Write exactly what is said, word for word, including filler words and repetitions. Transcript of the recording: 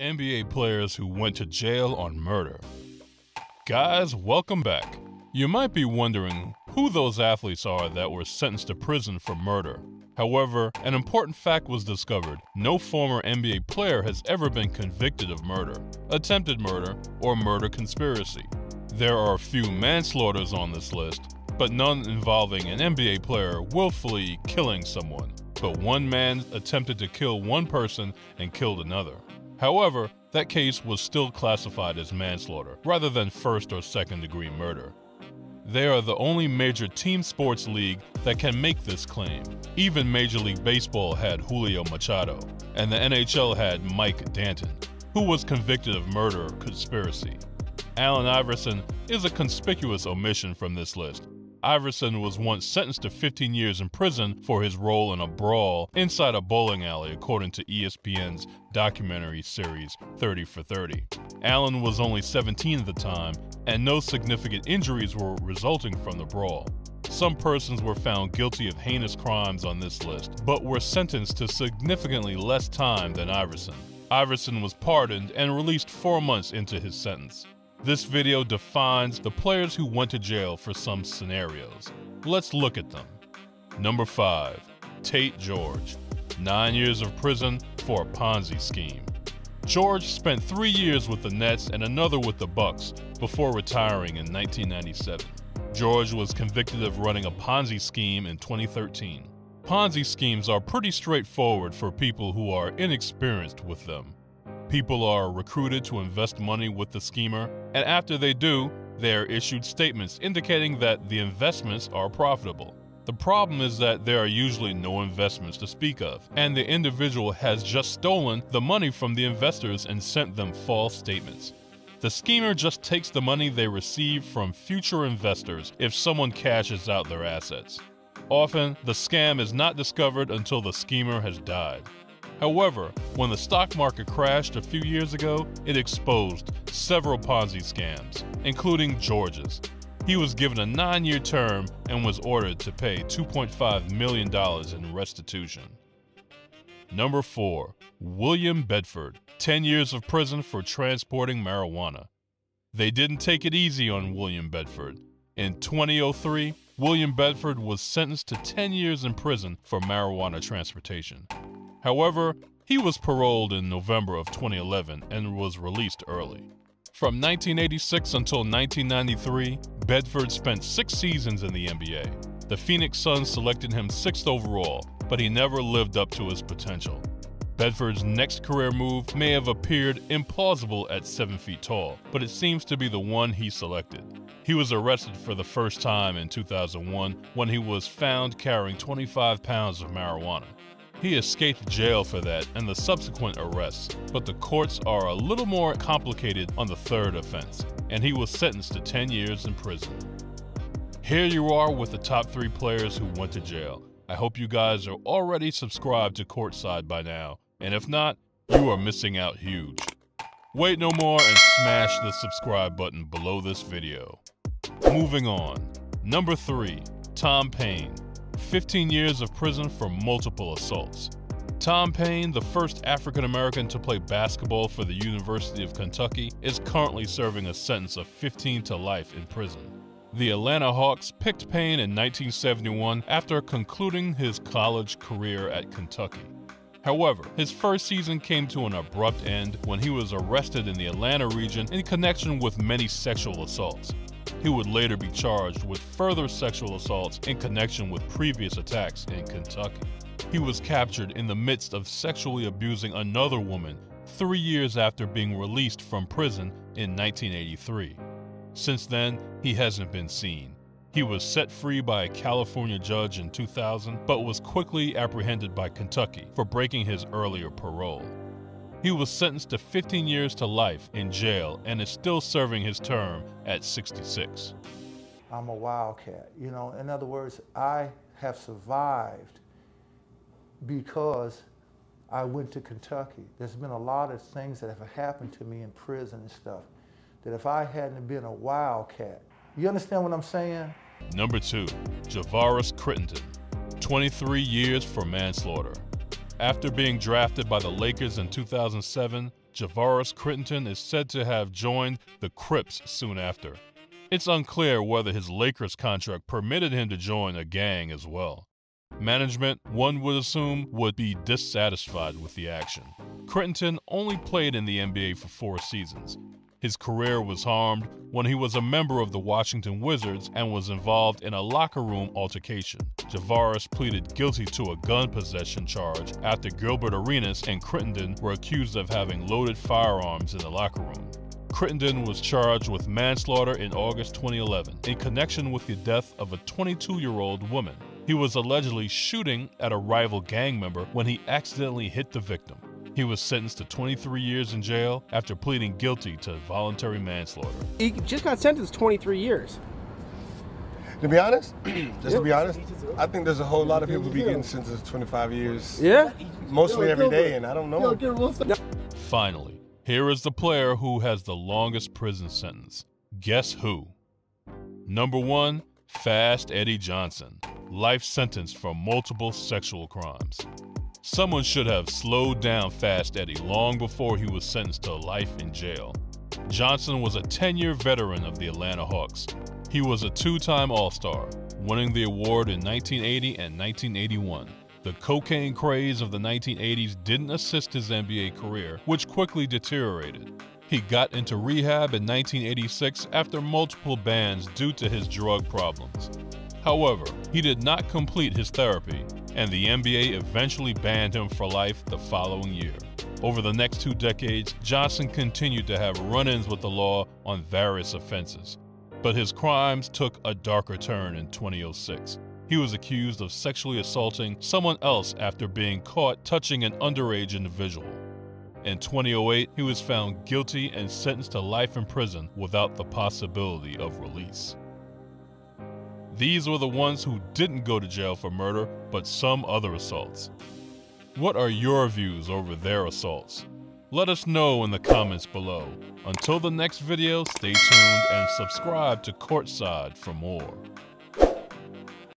N B A players who went to jail on murder. Guys, welcome back. You might be wondering who those athletes are that were sentenced to prison for murder. However, an important fact was discovered. No former N B A player has ever been convicted of murder, attempted murder, or murder conspiracy. There are a few manslaughters on this list, but none involving an N B A player willfully killing someone. But one man attempted to kill one person and killed another. However, that case was still classified as manslaughter rather than first or second degree murder. They are the only major team sports league that can make this claim. Even Major League Baseball had Julio Machado, and the N H L had Mike Danton, who was convicted of murder conspiracy. Allen Iverson is a conspicuous omission from this list. Iverson was once sentenced to fifteen years in prison for his role in a brawl inside a bowling alley, according to E S P N's documentary series thirty for thirty. Allen was only seventeen at the time, and no significant injuries were resulting from the brawl. Some persons were found guilty of heinous crimes on this list, but were sentenced to significantly less time than Iverson. Iverson was pardoned and released four months into his sentence. This video defines the players who went to jail for some scenarios. Let's look at them. Number five, Tate George. Nine years of prison for a Ponzi scheme. George spent three years with the Nets and another with the Bucks before retiring in nineteen ninety-seven. George was convicted of running a Ponzi scheme in twenty thirteen. Ponzi schemes are pretty straightforward for people who are inexperienced with them. People are recruited to invest money with the schemer, and after they do, they are issued statements indicating that the investments are profitable. The problem is that there are usually no investments to speak of, and the individual has just stolen the money from the investors and sent them false statements. The schemer just takes the money they receive from future investors if someone cashes out their assets. Often, the scam is not discovered until the schemer has died. However, when the stock market crashed a few years ago, it exposed several Ponzi scams, including George's. He was given a nine-year term and was ordered to pay two point five million dollars in restitution. Number four, William Bedford. ten years of prison for transporting marijuana. They didn't take it easy on William Bedford. In twenty oh three, William Bedford was sentenced to ten years in prison for marijuana transportation. However, he was paroled in November of twenty eleven and was released early. From nineteen eighty-six until nineteen ninety-three, Bedford spent six seasons in the N B A. The Phoenix Suns selected him sixth overall, but he never lived up to his potential. Bedford's next career move may have appeared implausible at seven feet tall, but it seems to be the one he selected. He was arrested for the first time in two thousand one when he was found carrying twenty-five pounds of marijuana. He escaped jail for that and the subsequent arrests, but the courts are a little more complicated on the third offense, and he was sentenced to ten years in prison. Here you are with the top three players who went to jail. I hope you guys are already subscribed to Courtside by now, and if not, you are missing out huge. Wait no more and smash the subscribe button below this video. Moving on. Number three, Tom Paine. fifteen years of prison for multiple assaults. Tom Paine, the first African-American to play basketball for the University of Kentucky, is currently serving a sentence of fifteen to life in prison. The Atlanta Hawks picked Paine in nineteen seventy-one after concluding his college career at Kentucky. However, his first season came to an abrupt end when he was arrested in the Atlanta region in connection with many sexual assaults. He would later be charged with further sexual assaults in connection with previous attacks in Kentucky. He was captured in the midst of sexually abusing another woman three years after being released from prison in nineteen eighty-three. Since then, he hasn't been seen. He was set free by a California judge in two thousand, but was quickly apprehended by Kentucky for breaking his earlier parole. He was sentenced to fifteen years to life in jail and is still serving his term at sixty-six. I'm a wildcat. You know, in other words, I have survived because I went to Kentucky. There's been a lot of things that have happened to me in prison and stuff that if I hadn't been a wildcat, you understand what I'm saying? Number two, Javaris Crittenton. twenty-three years for manslaughter. After being drafted by the Lakers in two thousand seven, Javaris Crittenton is said to have joined the Crips soon after. It's unclear whether his Lakers contract permitted him to join a gang as well. Management, one would assume, would be dissatisfied with the action. Crittenton only played in the N B A for four seasons. His career was harmed when he was a member of the Washington Wizards and was involved in a locker room altercation. Javaris pleaded guilty to a gun possession charge after Gilbert Arenas and Crittenton were accused of having loaded firearms in the locker room. Crittenton was charged with manslaughter in August twenty eleven in connection with the death of a twenty-two-year-old woman. He was allegedly shooting at a rival gang member when he accidentally hit the victim. He was sentenced to twenty-three years in jail after pleading guilty to voluntary manslaughter. He just got sentenced to twenty-three years. To be honest, just to be honest, I think there's a whole lot of people be getting sentenced to twenty-five years. Yeah? Mostly every day, and I don't know. Finally, here is the player who has the longest prison sentence. Guess who? Number one, Fast Eddie Johnson. Life sentence for multiple sexual crimes. Someone should have slowed down Fast Eddie long before he was sentenced to life in jail. Johnson was a ten-year veteran of the Atlanta Hawks. He was a two-time All-Star, winning the award in nineteen eighty and nineteen eighty-one. The cocaine craze of the nineteen eighties didn't assist his N B A career, which quickly deteriorated. He got into rehab in nineteen eighty-six after multiple bans due to his drug problems. However, he did not complete his therapy, and the N B A eventually banned him for life the following year. Over the next two decades, Johnson continued to have run-ins with the law on various offenses. But his crimes took a darker turn in two thousand six. He was accused of sexually assaulting someone else after being caught touching an underage individual. In two thousand eight, he was found guilty and sentenced to life in prison without the possibility of release. These were the ones who didn't go to jail for murder, but some other assaults. What are your views over their assaults? Let us know in the comments below. Until the next video, stay tuned and subscribe to Courtside for more.